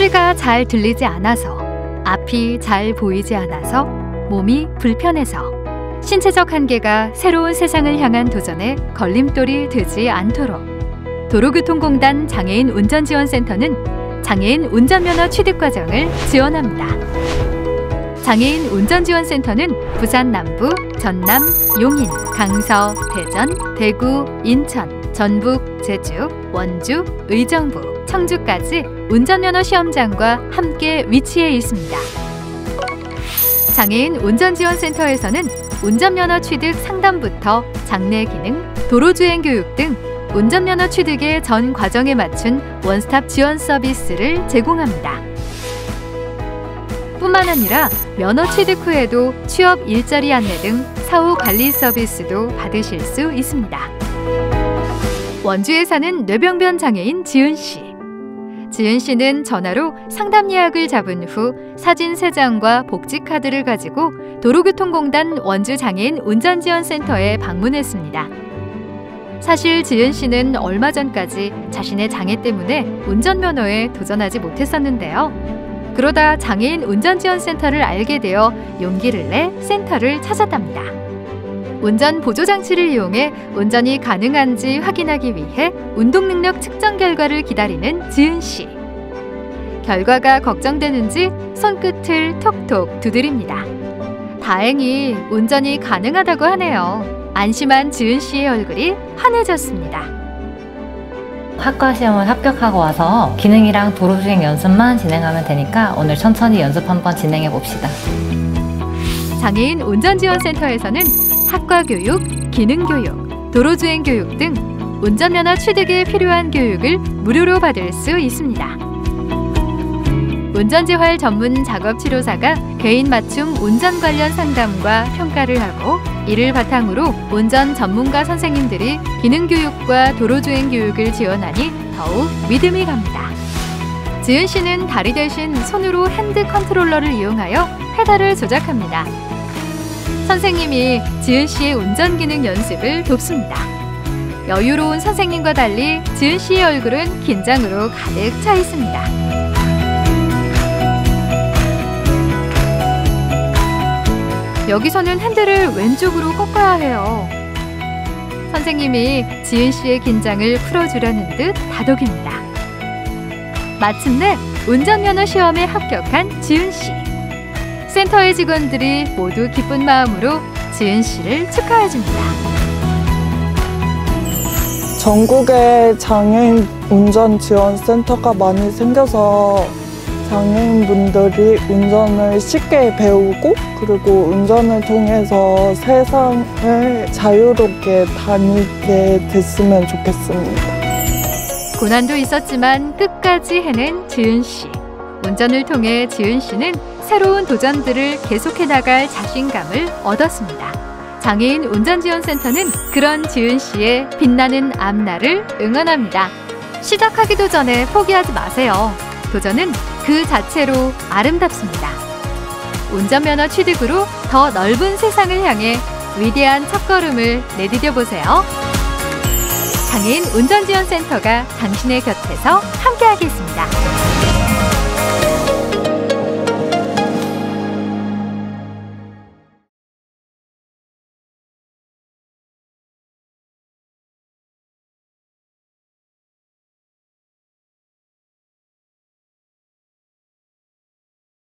소리가 잘 들리지 않아서, 앞이 잘 보이지 않아서, 몸이 불편해서, 신체적 한계가 새로운 세상을 향한 도전에 걸림돌이 되지 않도록 도로교통공단 장애인 운전지원센터는 장애인 운전면허 취득과정을 지원합니다. 장애인 운전지원센터는 부산 남부, 전남, 용인, 강서, 대전, 대구, 인천, 전북, 제주, 원주, 의정부, 청주까지 운전면허 시험장과 함께 위치해 있습니다. 장애인 운전지원센터에서는 운전면허 취득 상담부터 장내 기능, 도로주행 교육 등 운전면허 취득의 전 과정에 맞춘 원스톱 지원 서비스를 제공합니다. 뿐만 아니라 면허 취득 후에도 취업 일자리 안내 등 사후 관리 서비스도 받으실 수 있습니다. 원주에 사는 뇌병변 장애인 지은 씨. 지은 씨는 전화로 상담 예약을 잡은 후 사진 3장과 복지 카드를 가지고 도로교통공단 원주 장애인 운전지원센터에 방문했습니다. 사실 지은 씨는 얼마 전까지 자신의 장애 때문에 운전면허에 도전하지 못했었는데요. 그러다 장애인 운전지원센터를 알게 되어 용기를 내 센터를 찾았답니다. 운전 보조장치를 이용해 운전이 가능한지 확인하기 위해 운동능력 측정 결과를 기다리는 지은 씨. 결과가 걱정되는지 손끝을 톡톡 두드립니다. 다행히 운전이 가능하다고 하네요. 안심한 지은 씨의 얼굴이 환해졌습니다. 학과 시험을 합격하고 와서 기능이랑 도로주행 연습만 진행하면 되니까 오늘 천천히 연습 한번 진행해 봅시다. 장애인 운전지원센터에서는 학과 교육, 기능 교육, 도로주행 교육 등 운전면허 취득에 필요한 교육을 무료로 받을 수 있습니다. 운전재활 전문 작업치료사가 개인 맞춤 운전 관련 상담과 평가를 하고 이를 바탕으로 운전 전문가 선생님들이 기능 교육과 도로주행 교육을 지원하니 더욱 믿음이 갑니다. 지은 씨는 다리 대신 손으로 핸드 컨트롤러를 이용하여 페달을 조작합니다. 선생님이 지은 씨의 운전 기능 연습을 돕습니다. 여유로운 선생님과 달리 지은 씨의 얼굴은 긴장으로 가득 차 있습니다. 여기서는 핸들을 왼쪽으로 꺾어야 해요. 선생님이 지은 씨의 긴장을 풀어주려는 듯 다독입니다. 마침내 운전면허 시험에 합격한 지은 씨. 센터의 직원들이 모두 기쁜 마음으로 지은 씨를 축하해줍니다. 전국에 장애인 운전지원센터가 많이 생겨서 장애인분들이 운전을 쉽게 배우고 그리고 운전을 통해서 세상을 자유롭게 다니게 됐으면 좋겠습니다. 고난도 있었지만 끝까지 해낸 지은 씨. 운전을 통해 지은 씨는 새로운 도전들을 계속해 나갈 자신감을 얻었습니다. 장애인 운전지원센터는 그런 지은 씨의 빛나는 앞날을 응원합니다. 시작하기도 전에 포기하지 마세요. 도전은 그 자체로 아름답습니다. 운전면허 취득으로 더 넓은 세상을 향해 위대한 첫걸음을 내디뎌 보세요. 장애인 운전지원센터가 당신의 곁에서 함께하겠습니다.